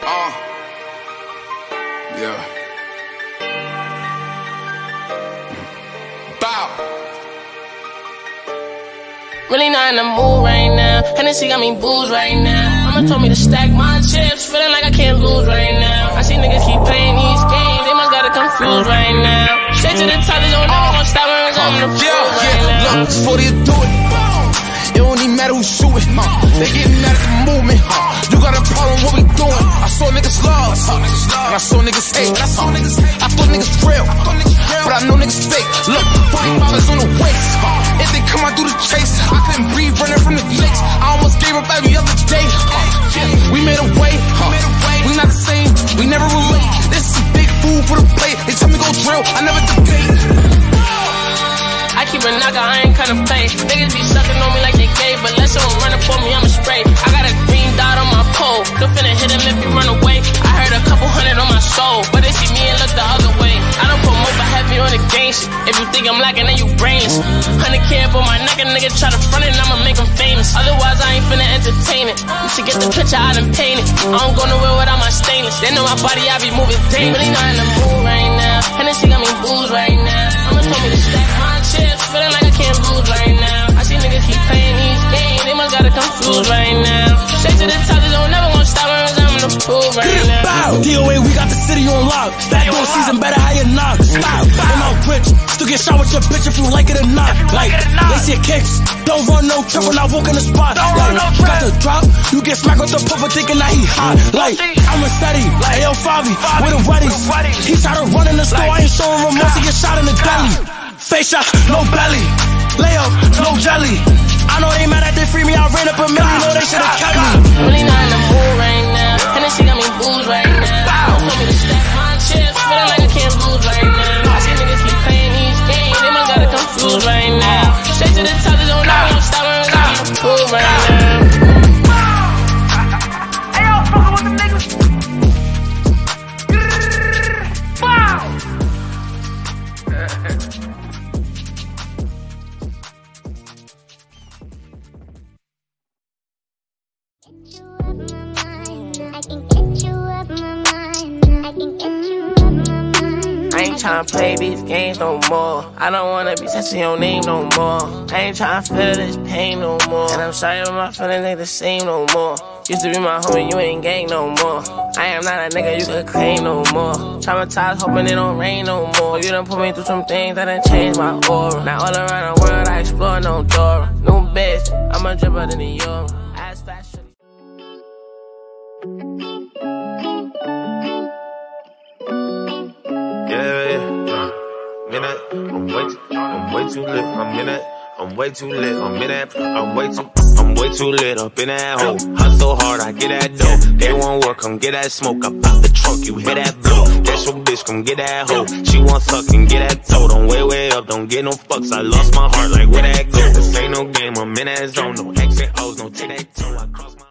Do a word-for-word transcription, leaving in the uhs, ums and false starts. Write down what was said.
Uh, yeah. Bow. Really not in the mood right now. Hennessy got me booze right now. Mama told me to stack my chips, feeling like I can't lose right now. I see niggas keep playing these games, they must got it confused right now. Straight to the top, they don't never gonna stop when I'm in the food Yeah, right yeah, now. look, before they do it, it don't even matter who's shooting. They getting mad at the movement. You got a problem, what we doing? I saw niggas love, and I saw niggas hate. I thought niggas real, but I know niggas fake. Look, forty dollars on the waist. If they come out through the chase, I couldn't breathe running from the lakes. I almost gave up every other day. We made a way, we not the same, we never relate. This is big food for the plate. They tell me go drill, I never debate. I keep a knocker, I ain't kinda play. Niggas be sucking on me like they gay, but let someone run up for me, I'ma spray. I got a green dot on my pole, don't finna hit him if he run away. I heard a couple hundred on my soul, but they see me and look the other way. I don't promote but heavy on the gang shit. If you think I'm lacking, then you brainless. Hundred K up on my neck, a nigga try to front it, I'ma make him famous. Otherwise, I ain't finna entertain it. You should get the picture, I done painted. I don't go nowhere without my stainless. They know my body, I be moving dangerous. Really not in the mood right now. Hennessy got me booze right now. Mama told me to stack my chips, feeling like I can't lose right now. I see niggas keep playing these games, they must got it confused right now. Straight to the top, they don't never gonna stop when I'm in the pool right now. Bow, D O A, we got the city on lock. Back door season, better how you knock. Stop, and I'm rich. Still get shot with your bitch if you like it or not. Like, they see kicks, don't run no trip when I walk in the spot. Like, got the drop, you get smacked with the puffer thinking that he hot. Like, I'm a steady, like L Favi, with a wedding. He tried to run in the store, I ain't showing remorse, he get shot in the belly. Face shot, no belly. Layup, no jelly. I know they mad at they free me, I ran up a million, know they should've kept me. Really not in the mood right now. Hennessy got me booze right now. Told me to stack my chips, feeling like I can't lose right now. I see niggas keep playing these games, they must got it confused right now. Straight to the top, they don't know I'm stop when I'm in the pool right now. Hey, y'all fucking with the niggas. Wow. I ain't tryna play these games no more. I don't wanna be touching your name no more. I ain't tryna feel this pain no more. And I'm sorry but my feelings ain't the same no more. Used to be my homie, you ain't gang no more. I am not a nigga you could claim no more. Traumatized, hoping it don't rain no more. You done put me through some things that done changed my aura. Now all around the world I explore no door. New bitch, I'm a dripper than the euro. Ass fast. Yeah, yeah, I'm in that, I'm way too, I'm way too lit, I'm in that, I'm way too lit, I'm in that, I'm way too, I'm way too lit up in that hole. Hustle hard, I get that dough. They won't work, come get that smoke. I pop the trunk, you hear that blow. That's your bitch, come get that hoe. She want suck and get that toe. Don't way, way up, don't get no fucks. I lost my heart, like where that go? This ain't no game, I'm in that zone. No X and O's, no take that toe. I cross my